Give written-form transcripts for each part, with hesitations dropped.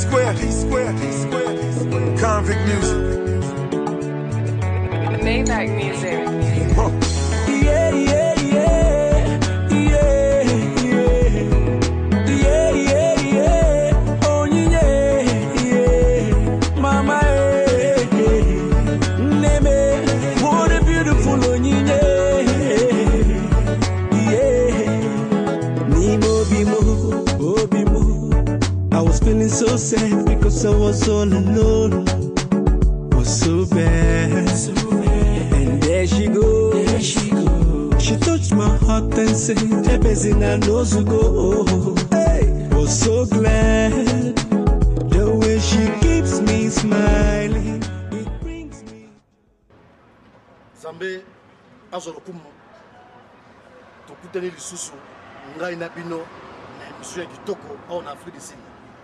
Square, Convict Music. Maybach Music. Huh. Yeah, yeah, yeah, yeah, yeah, yeah, yeah. Oh yeah, yeah, mama, neme, what a beautiful oh yeah, Nimo bimo. I was feeling so sad because I was all alone. Was so bad. And there she goes. She touched my heart and said, Ebezina knows to go. Hey, was so glad. The way she keeps me smiling, it brings me. Zambe azolokumu tokutani lisusu ngai na bino na émission ya kitoko en Afrique du Sud.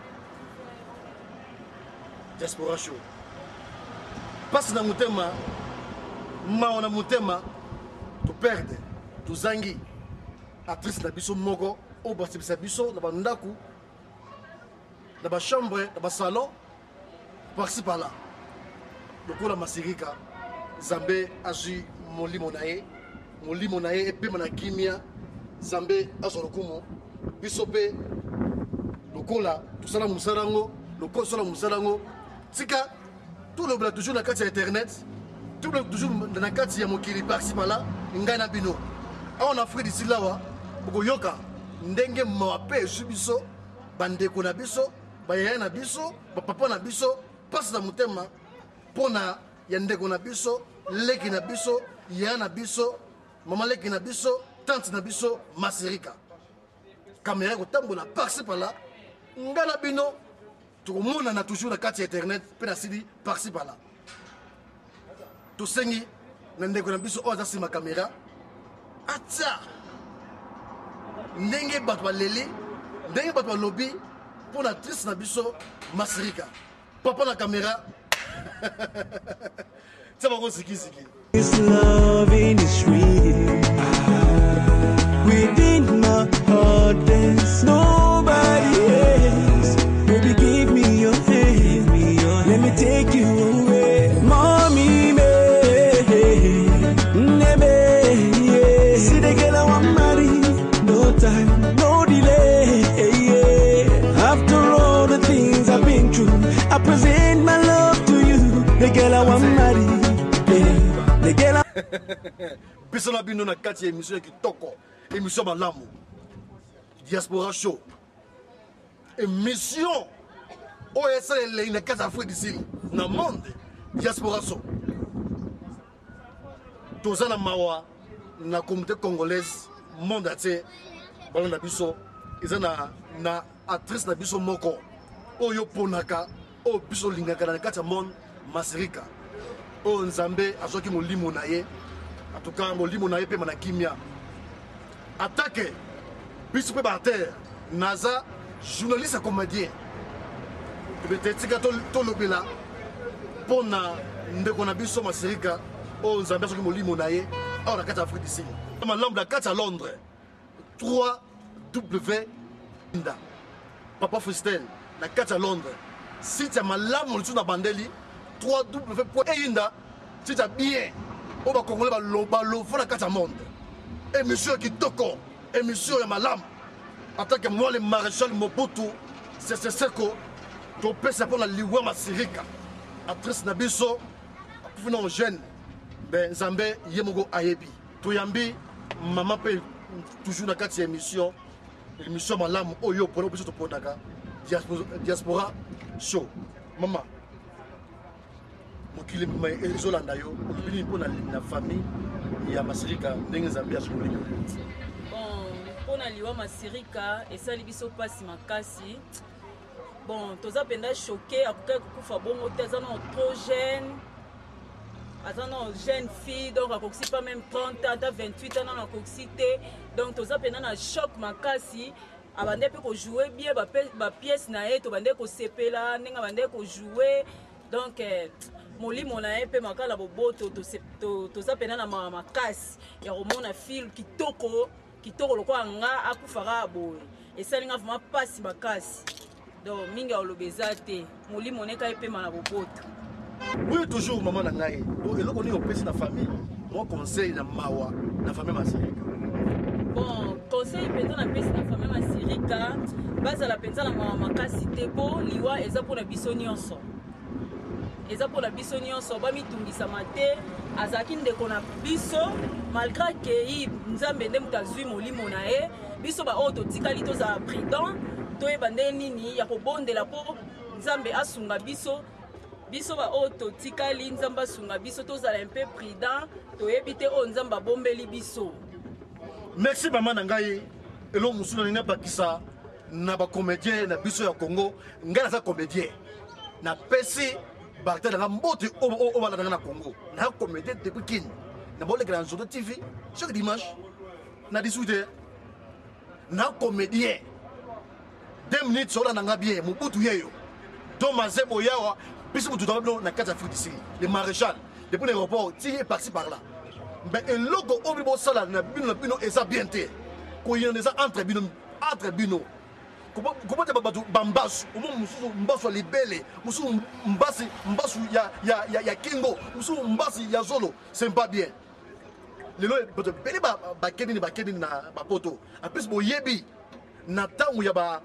Diaspora Show. Passe na mutema maona mutema to perdre to zangi actrice na biso moko o basibisa biso na bandaku na ba chambre na ba salon par-ci par-là lokola masirika Zambe azui molimo na ye epema na kimia Zambe azolokumu biso pe lokola tosala musalango lokola sala musalango tika tout le monde toujours na kati ya internet tout le toujours na kati ya mokili par-ci par-là ngai na bino en Afrique d'ici lawa bokoyoka ndenge mawape esubiso bandeko na biso bayaya na biso bapapa na biso pasi na mutema pona ya ndeko na biso leki na biso ya na biso mama leki na biso tante na biso masirika kamera kotambola par-ci par-là ngai na bino tokomona na toujours na kati ya internet mpe na sidi par-ci par-là tosengi na ndeko na biso oyo aza nsima kamera atia ndenge bato baleli ndenge bato balobi mpo na actrice na biso masirika papa na kamera tia bango sikisiki. This loving is real. Within my heart there's nobody else. Baby, give me your hand, let me take you away. Mommy, me, yeah. See the girl I want marry, no time, no delay. After all the things I've been through, I present my love to you. The girl I want marry, yeah. The girl I biso na bino na kati ya émission ya kitoko émission malamu Diaspora Show émission oyo esaleli na kati ya Afrique du Sud na monde Diaspora Show toza na mawa na communauté congolaise monde ate balonda biso eza na actrice na biso moko oyo ponaka oyo biso lingaka na kati ya monde masirika oyo Nzambe azwaki molimo na ye en tout cas molimo na ye mpe na kimia attaque biso mpe baterre naza journaliste comédien etika tolobela mpo na ndeko na biso masirika oyo Nzambe azwaki molimo na ye awa na kati ya Afrique du Sud malamu na kati ya Londres 3W nda papa Fristel na kati ya Londres site ya malamu litu na bandeli 3W eyinda site ya bien oyo bakongole balovo na kati ya monde émission ya kitoko émission ya malamu atake moi le maréchal Mobutu Sese Seko topesa mpo na liwa masirika actrice na biso akufi na jeune ben Nzambe ye moko ayebi toyambi mama mpe toujours na kati ya émission malamu oyo mpona biso topondaka Diaspora Show mama mokili ezolanda yo bini mpo na famille ya masirika ndenge Nzambe azokoli yo bon mpo na liwa masirika esali biso mpasi makasi bon toza mpenza choqué akokaki kokufa bongo te aza na trop jeune aza na jeune fille donc akokisi pas même 30 ans ata 28 ans akokisi te donc toza mpenza na choc makasi abande mpe kojoue bien bapiese na ye tobande kosepela ndenge abande kojoue donc molimo na ye mpe makala boboto toza mpenza na makasi ya komona file kitoko lokola nga akufaka boye esalinga vraiment mpasi makasi donc mingi olobeza te molimo neka epema na bopoto. Oui, toujours maman na ngai. Donc eloko ni opesi na famille. Mon conseil na mawa na famille masirika. Bon, conseil penza na pesi na famille masirika, bazala penza na mawa makasi te po liwa eza pona biso nyonso. Eza pona biso nyonso ba mitungisa mate azaki ndeko na biso malgré que nzambe nde mutazwi molimo na ye biso ba oto tikali to za prudent to e bande nini ya kobondela po nzambe asunga biso biso ba oto tikali nzamba asunga biso to za un peu prudent to ebite o nzamba bombeli biso. Merci maman na ngai elo musuna ni na bakisa na ba comédien na biso ya Congo ngala za comédien na pesi Bartel na mbote o bala na Congo na comédien depuis kin na bole grand jour de TV chaque dimanche na 18h na comédien 2 minutes sur la nanga bien mubutu yeyo do mazebo yawa biso mutu dablo na kata Afrique ici le maréchal depuis l'aéroport tiré par-ci par-là mais un logo obibo sala na bino eza bien te ko yendeza entre bino comment te babatu bambasu omo mususu mbasu libele mususu mbasu ya kingo mususu mbasi ya zolo c'est pas bien lelo bato bele ba kedini na bapoto apres boyebi na tangu ya ba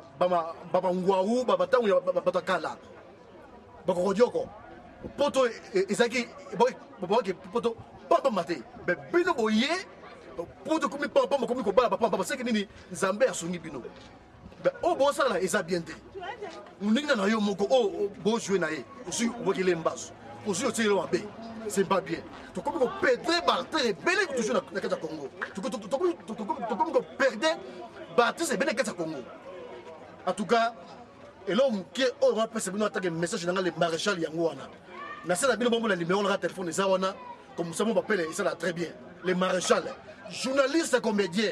ngwawu ba tangu ya batakala bakodioko poto ezaki boke poto papa mate be bino boye poto komi papa komi ko bala papa c'est que nini nzambe asungi bino o bo sala eza bien te muninga na yo moko o bo jouer na ye aussi obokile mbaso aussi otile wabe c'est pas bien to comme ko perdre Bartel bele ko toujours na kata Congo to comme ko perdre Bartel c'est bele kata Congo en tout cas et là on qui on va passer bino attaquer message dans le maréchal yango wana na sala bino bombo na numéro na téléphone ça wana comme ça mon appelle ça là très bien les maréchal journaliste comédien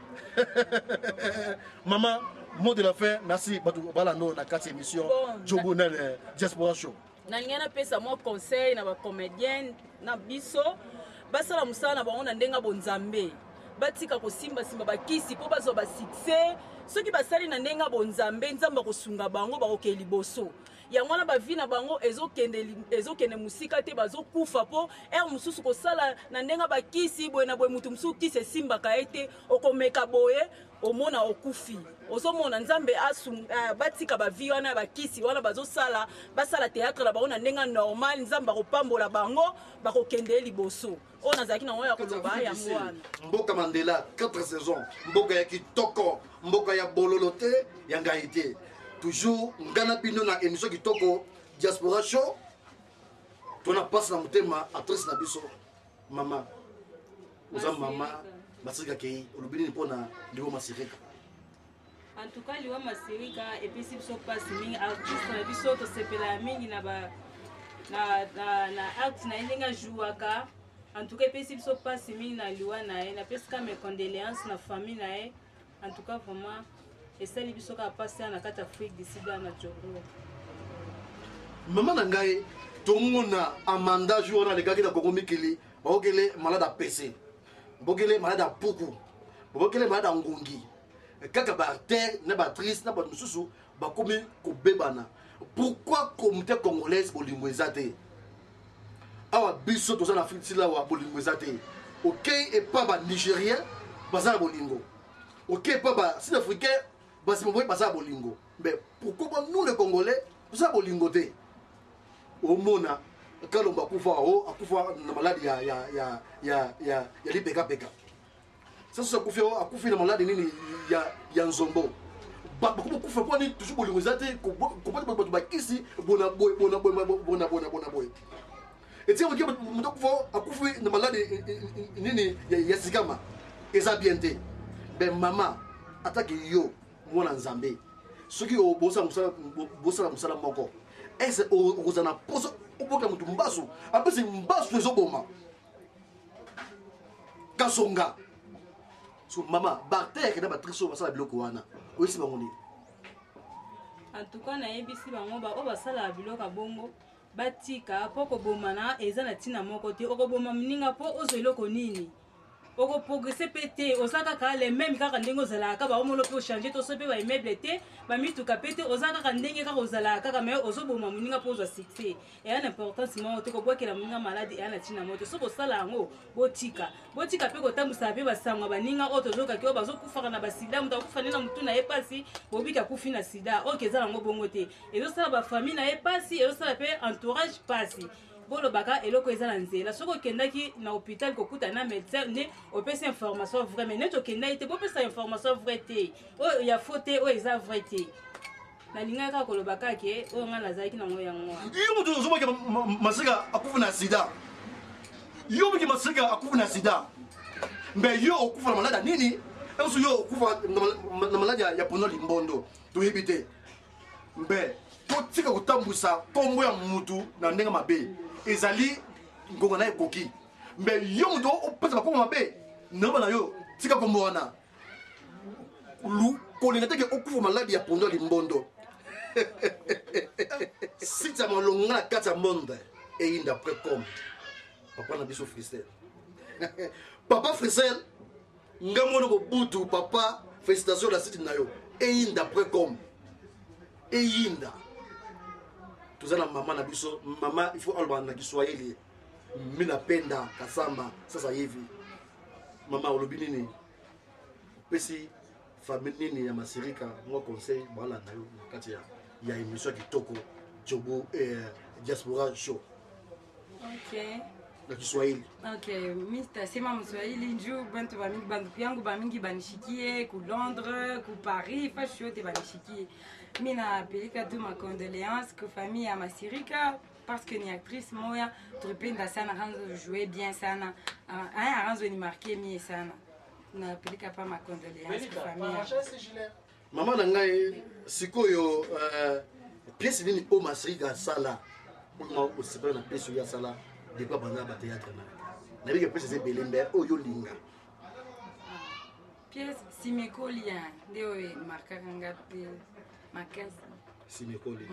maman mot de la fin merci bala no na 4 émission Jobonel Diaspora Show na ngena pesa mo conseil na ba comédien na biso basala musala na bango na ndenga bonzambe batika ko simba bakisi po bazo ba succès soki basali na ndenga bonzambe nzamba kosunga bango bakoke liboso yango na bavi na bango ezokende musika te bazokufa po mususu kosala na ndenga bakisi boye na boye mutu mususu kisi simbaka ete okomeka boye omona okufi ozomona nzambe batika bavi wana bakisi wana basala théâtre na bango na ndenga normal nzambe akopambola bango bakokende liboso oyo nazalaki nango ya koloba yango wana mboka Mandela 4 saisons mboka ya kitoko mboka ya bololo te ya ngai te toujours ngana bino na émission kitoko Diaspora Show tona passe na mutema actrice na biso mama oza mama Masirika kei olubini pona liwa Masirika en tout cas liwa Masirika et puis si biso passe mingi artiste na biso to sepela mingi na acte na ndenga jouaka en tout cas et puis si biso passe mingi na liwa na e na pesika mes condoléances na famille na e en tout cas vraiment et ça les biso ka passe na kata Afrique d'ici na Djoro maman na ngai tongona amanda jour na lekaki na Congo Mikili bakokele malade a PC bokele malade a puku bokele malade a ngungi kaka Bartel na batrice na ba mususu bakomi kobebana pourquoi communauté congolaise bolingo ezate awa biso toza na Afrique sila wa bolingo ezate OK et pas ba nigérien baza bolingo OK pas ba sud-africain basi moboy baza bolingo mais pourquoi nous les congolais baza bolingo te omona kalomba akufa na maladi ya lipeka sasa akufi na maladi nini ya nzombo bakufa kwa ni toujours bolingo zate ko batu bakisi bona boy eti oki mutoko akufi na maladi nini ya sikama eza bien te ben mama ataki yo mwana nzambe soki obosa musala moko ese ozana poso oboka mutu mbasu apesi mbasu ezoboma kasonga so mama Bartel na batriso basala biloko wana oyisi bango nini en tout cas na yebisi bango o basala biloko bongo batika po koboma na eza na tina moko te okoboma mninga po ozo eloko nini oko progresser pété osaka ka les mêmes kaka ndenge ozala ka ba omolo pe changer to so pe ba immeuble té ba mituka pété osaka ka ndenge kaka ozala kaka mais ozoboma muninga po zo succès et un importance mo to ko bwakela muninga malade et ana tina moto so ko sala ngo botika pe ko tambusa pe ba sangwa baninga oto zoka ki ba zo kufaka na ba sida muta kufana na mutu na epasi bobika kufi na sida okezala ngo bongo te ezo sala ba famille na epasi ezo sala pe entourage pasi bolo baka eloko ezala nzela soko kendaki na hôpital kokuta na médecin ne opesa information vraie mais neto kendaki te bopesa information vraie te o ya faute o eza vrai te nalinga kaka koloba kake oyo nga nazalaki nango yango yo mutu ozomaki masika akufa na sida yo miki masika akufa na sida mbe yo okufa na maladi ya nini esu yo okufa na maladi ya pono limbondo toyebi te mbe totika kotambusa kombo ya mutu na ndenge mabe ezali ngonga na ekoki mbe yo mutu opesa bakombo mabe naba na yo tika kombo wana kolinga teke okufa maladi ya pono limbondo sita malonga na kati ya monde eyinda precom papa na biso Frisel papa Frisel ngamono ko butu papa félicitations la site na yo eyinda precom eyinda tuzana mama na biso mama il faut alba na Kiswahili mina penda kasamba sasa hivi mama olobi nini pesi famille nini ya masirika moi conseil bala na yo kati ya émission kitoko Jobo Diaspora Show. Okay. Na Kiswahili. Okay, Mr. Sema Mswahili njoo bantu yangu bamingi banishikie ku Londres, ku Paris, fasho te banishikie. Mimi napeleka tu ma condoléances ku famille ya Masirika parce que ni actrice moya tupenda sana ranzo jouer bien sana. Ranzo ni marqué mie sana. Napeleka pa ma condoléances ku famille. Mama na ngai sikoyo pièce nini o Masirika sala. Pour aussi pas na pièce ya sala. De quoi banda ba théâtre na. Na bika pièce c'est Belember o yo linga. Pièce Simekolia ndio marka kanga pe makasi. Simekolia.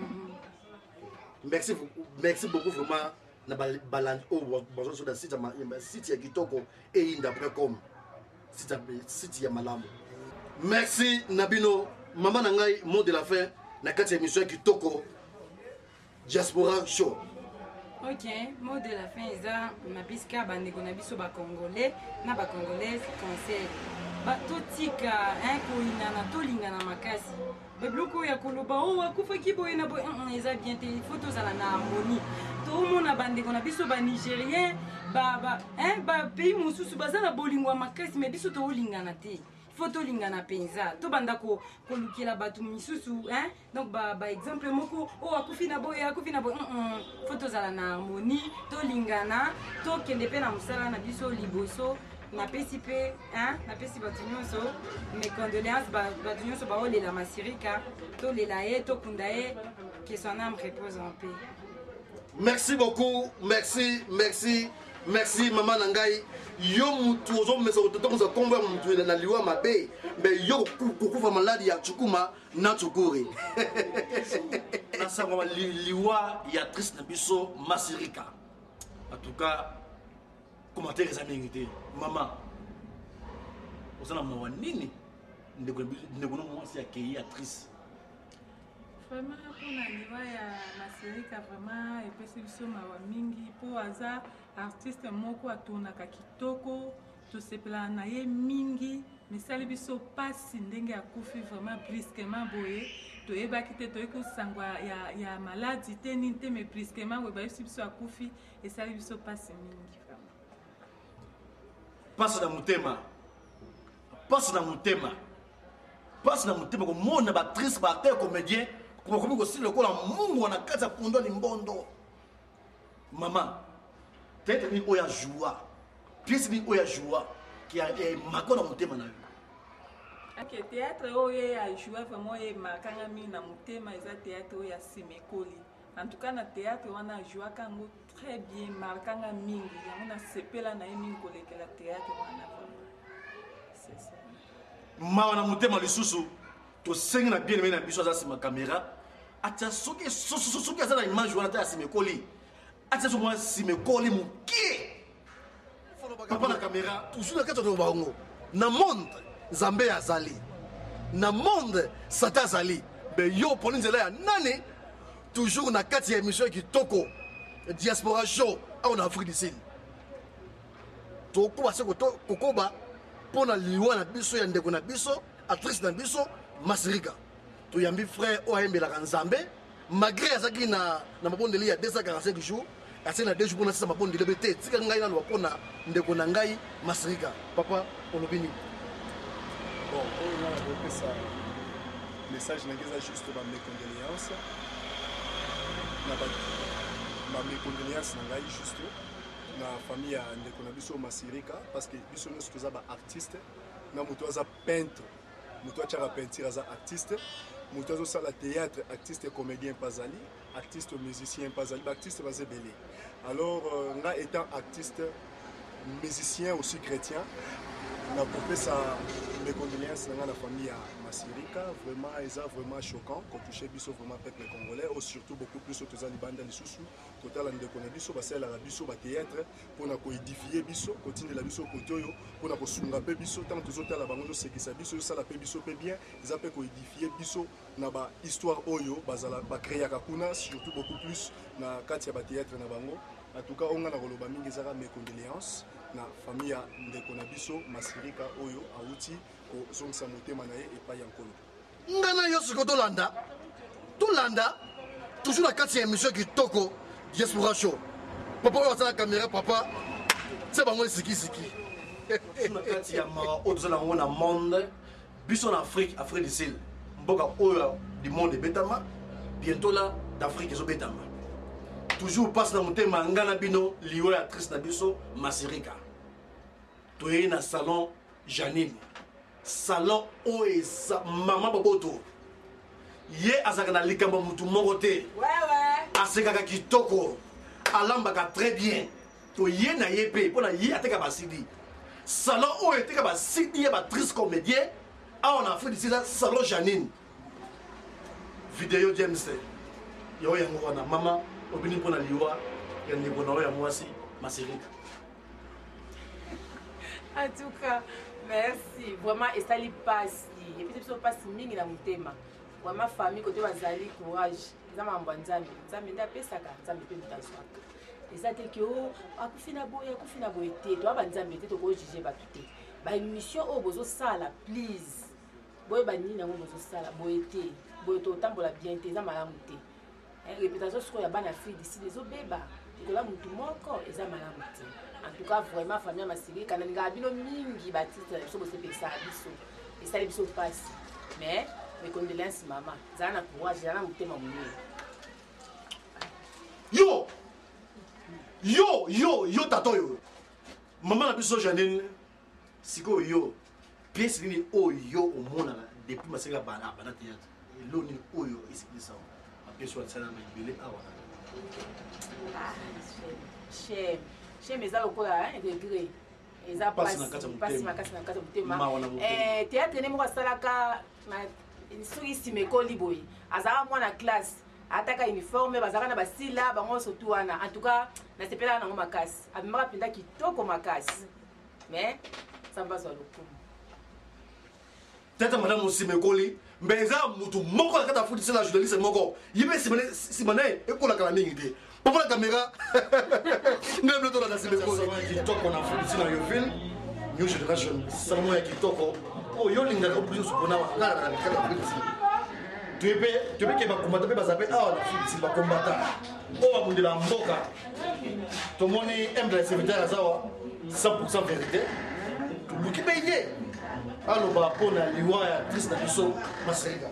Merci beaucoup vraiment na balance o bonjour sur la site ya kitoko et inda.com. Site ya malamu. Merci Nabino, maman na ngai mot de la fin na kati émission kitoko Diaspora Show. Ok, mot de la fin eza mabiska bandeko na biso ba congolais na ba congolaises conseil. Ba totika ko inana tolingana makasi. Bebloko ya koloba o akufa kiboye na boye eza bien te photos ala na harmonie. To mona bandeko na biso ba nigérien ba pays mosusu bazana bolingwa makasi mais biso to olingana te. Photo lingana penza to banda ko lukela batu misusu donc ba exemple moko o akufi na boye photo zala na harmonie to lingana to kende pe na musala na biso liboso na pesi pe na pesi batu nyonso mes condoléances batu nyonso ba olela Masirika to lela ye to kunda ye que son âme repose en paix. Merci beaucoup, merci maman nangai yo mutu ozo mesa ototonza kombo ya mutu na liwa mabe mais yo kukufa maladi ya chukuma na chukuri na sangwa liwa ya triste na biso Masirika. En tout cas commentaire les amis maman osana mwa nini ndeko no mwasi ya kei ya triste. Vraiment pour la liwa ya Masirika vraiment epesi biso mawa mingi po aza artiste moko atonaka kitoko tosepela na ye mingi misali biso pasi ndenge akufi vraiment brusquement boye toyebaki te toyeki kosangwa ya maladi te nini te mais brusquement boye bayebisi biso akufi esali biso pasi mingi vraiment. Pasi na mutema komona ba actrice ba acteur comédien komi kosila lokola mungu wana kati ya pondo limbondo. Mama tete ni oya joie pièce ni oya joie qui a makona mutema na yo. Ok, théâtre oye a joué vraiment et makanga mi na mutema eza théâtre oya Simekoli. En tout cas na théâtre wana joué kango très bien markanga mingi yango na sepela na mingi kolekela théâtre wana vraiment. C'est ça. Mawa na mutema lisusu to sengi na bien na biso za sima caméra atia soki aza na image wana ta Simekoli atia so moi Simekoli mukie papa na caméra toujours na kati ya bango na monde Nzambe azali na monde Satan azali mais yo poni nzela ya nani toujours na kati ya émission kitoko diaspora show en Afrique du Sud tokoba se kokoba pona liwa na biso ya ndeko na biso actrice na biso Masirika toyambi frère oyembelaka Nzambe malgré azaki na mabondeli ya 245 jours assez na 2 jours pona sisa mabondeli bete tika ngai na lo pona ndeko na ngai Masirika papa olobini bon on a développé ça message na ngeza juste ba mes condoléances na ba mes condoléances na ngai juste na famille ya ndeko na biso Masirika parce que biso nyonso toza ba artiste na moto aza peintre moto atiaka peinture aza artiste moto azosala théâtre artiste comédien pazali artiste musicien pazali baartiste baza ebele alors nga étant artiste musicien aussi chrétien na kopesa mes condoléances na la famille à Masirika vraiment eza vraiment choquant qu'on touche biso vraiment peuple congolais ou surtout beaucoup plus aux libanda lisusu total ndeko na biso basala la biso ba théâtre pour na ko édifier biso continuer la biso kotoyo pour na ko sunga pe biso tant tozotala bango zo sekisa biso sala pe biso pe bien eza pe ko édifier biso na ba histoire oyo bazala ba créer kakuna surtout beaucoup plus na kati ya ba théâtre na bango en tout cas on a koloba mingi ezaka mes condoléances na famille ya ndeko na biso Masirika oyo auti kozongisa motema na ye epai ya nkolo ngana yo siko tolanda toujours na kati ya émission kitoko diaspora show papa oyo asala caméra papa se bango esikisiki na kati ya mara oyo tozala yango na monde biso na Afrique du Sud mboka oyo du monde ebetama bientôt là d'Afrique ezobetama toujours passe na motema ngana bino liwa ya actrice na biso Masirika toye na salon Janine salon oeza mama boboto ye azaka na likambo mutu moko te asekaka kitoko alambaka très bien toye na ye pe mpona ye ateka basidi salon oyo eteka basidi ya batrice comédien awa na Afrique du Sud salon Janine video James yo yango wana mama obini mpona liwa ya ndeko na oyo ya mwasi Masirika. En tout cas, merci. Vraiment, et ça lui passe. Et puis, ça passe mingi na mutema. Vraiment, famille, côté bazali, courage. Zama mbwanzami. Zama nda pesaka. Zama pe mutaswaka. Et ça, t'es que, oh, akufina boye te. Toi, banzami, te toko juger ba tout. Ba émission, oh, bozo sala, please. Boye bani na bozo sala, boye te. Boye to tambola bien te. Zama la mute. Réputation, ce qu'on y a ban à faire d'ici, les obéba. Et là, mutu moko, et zama la mute. En tout cas, vraiment, famille Masirika, quand on a vu mingi baptiste, ils sont aussi ça biso. Et ça les biso passe. Mais mes condoléances maman, ça na courage, ça na mutema mwenye. Yo tato yo. Maman na biso Janine, siko yo. Pièce ni o yo au monde depuis Masirika bana théâtre. Et l'oni oyo explique ça. A pièce soit ça na belé awa. Ah, cher. Chez mes alokola degré eza passe makasi na kata mutema théâtre ne mo salaka soki simekoli boye azala mwana classe ataka uniforme bazaka na basila bango surtout wana en tout cas na sepela na makasi abimaka pinda kitoko makasi mais samba zo lokumu tata madame simekoli mbeza mutu moko na kata futi la journaliste moko yibe simane ekola kala mingi te pour la caméra, nous avons le temps de la sélection. Qui toque on a fait ici dans Yoville, New Generation, seulement qui toque. Oh, Yoling n'a pas plus sur qu'on a là. Tu es qui va combattre, mais ça fait ah on a fait ici va combattre. Oh, on dit la mboka. Tout le monde aime la serviteur à ça, 100% vérité. Vous qui payez. Alors, bah, pour la liwa ya triste biso Masirika.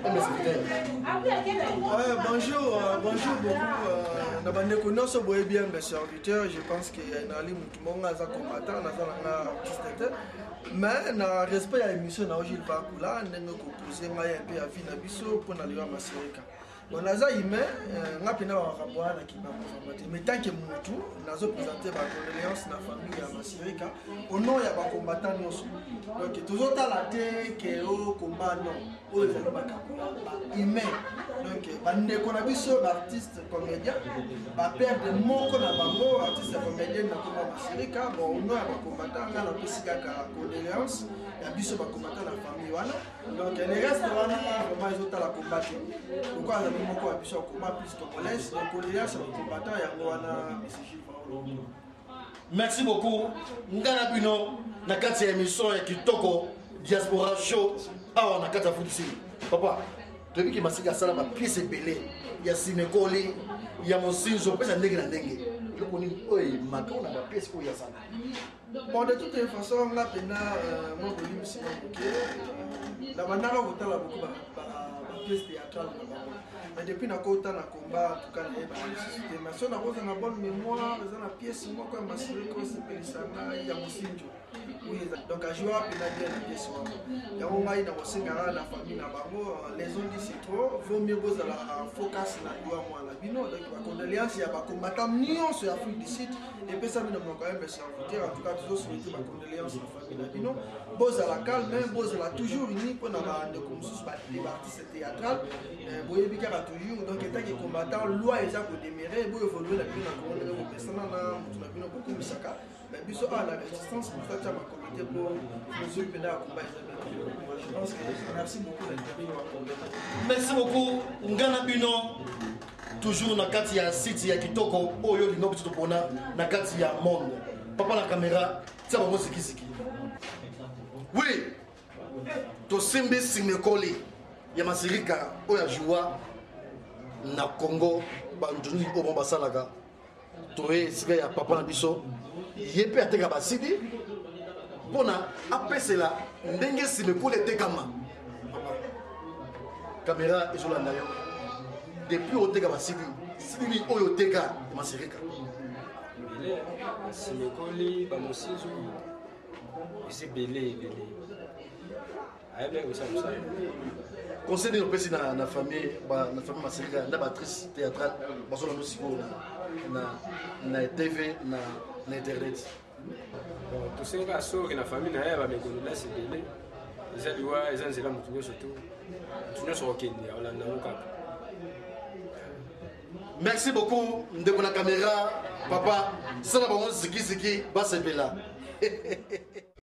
Bonjour beaucoup. Na bandeko noso boye bien mes serviteurs, je pense que na ali mutu monga za combattant na za artiste. Mais na respect ya émission na Ojil Bakula ndenge ko poser ngai un peu avis na biso pour na liwa Masirika. On a ça ime ngapina wa kabwana kibamba famate. Mais tant que mutu nazo présenter ba condoléances na famille ya Masirika au nom ya ba combattant noso. Donc toujours la te que au combat non. O ezali ba ime. donc bandeko na biso baartiste comédien baperde moko na bango artiste comédien na koma masirika bon no ya bakombatant nga napesi kaka condoléance ya biso bakombatant na famille wana donc le reste wana vraiment ezotala komba te pourquoi azali moko ya biso akoma plus congolaise donc condoléance ya bakombatant yango wana message. Merci beaucoup. Ngana bino na kati ya émission ya kitoko Diaspora Show awa na kati ya Foodisi. Papa, tu as vu que Masika sala ma pièce belé, ya Simekoli, ya Mosinzo pesa ndenge na ndenge. Je connais oi makao na ma pièce ko ya sala. Bon, de toute façon, on a mon volume c'est OK. La manière dont on a beaucoup de pièces théâtrales. Mais depuis na kota na combat en tout cas les nécessité mais si on a besoin de bonne mémoire dans la pièce moi comme m'assurer que c'est pelisana ya Mosinjo. Oui, donc à jouer à bien la pièce moi. Ya on va dans Singara la famille na bango les ont dit c'est trop vaut mieux poser la focus na yo moi la bino donc ba condoléance ya ba combattant nion sur Afrique du Sud et puis ça nous quand même serviteur en tout cas toujours souhaiter ba condoléance à la famille na bino boza la calme mais boza la toujours unis pour na ba de comme sous les artistes théâtrales boye bikara toujours donc étant que combattant loi eza ko démérer bo évoluer la bino na ko na pesana na mutu na bino beaucoup misaka mais biso à la résistance pour ça ma comité pour nous aider à combattre. Je pense que merci beaucoup d'intervenir. Merci beaucoup Ngana bino toujours na kati ya city ya kitoko oyo lino biso topona na kati ya monde. Papa la caméra tia bango sikisiki. Oui. To simbi Simekoli ya masirika oya joua na Congo banduni obo basalaka toye sika ya papa na biso yepe ateka basidi bona apesela ndenge Simekoli etekama caméra ezolanda yo depuis oteka basidi sidi oyo teka masirika Simekoli bamosinzo ese belé aye ça ça conseil de l'opération na la famille masirika na actrice théâtrale basola no siko na TV na internet bon tout ça nga sori na famille na ya ba mekolo la c'est belé eza liwa eza nzela mutu nyonso to mutu nyonso okende olanda mokapa. Merci beaucoup ndeko na caméra papa sala bango siki basepela